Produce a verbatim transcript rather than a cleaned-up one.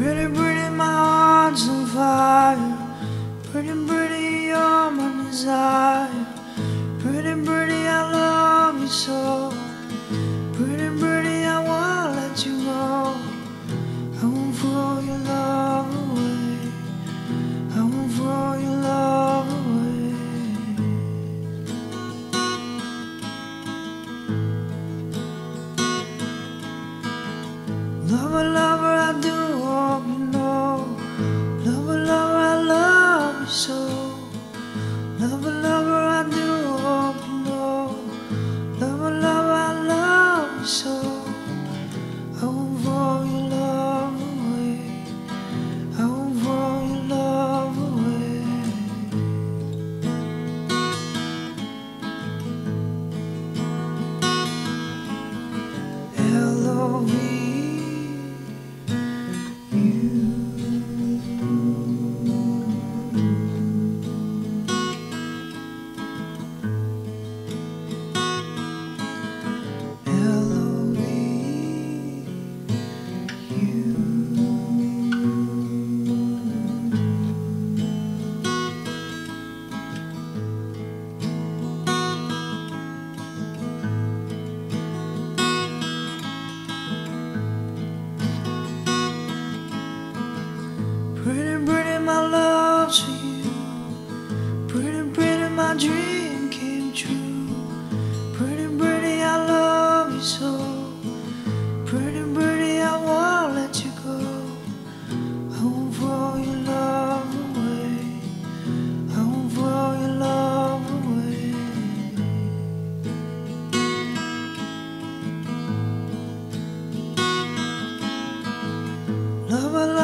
Pretty, pretty, my heart's on fire. Pretty, pretty, you're my desire. Pretty, pretty, I love you so. Pretty, pretty, I won't let you go. I won't throw your love away. I won't throw your love away. Lover, lover, I do hope you know. Lover, lover, I love you so. Lover, lover, I do hope you know. Lover, lover, I love you so. I won't throw your love away. I won't throw your love away. L O V Pretty, pretty, my love's for you. Pretty, pretty, my dream came true. Pretty, pretty, I love you so. Pretty, pretty, I won't let you go. I won't throw your love away. I won't throw your love away. Lover,